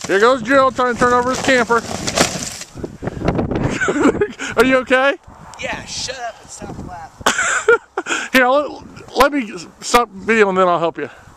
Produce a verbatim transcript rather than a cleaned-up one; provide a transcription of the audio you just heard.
Here goes Joe trying to turn over his camper. Are you okay? Yeah, shut up and stop laughing. Here, let, let me stop video and then I'll help you.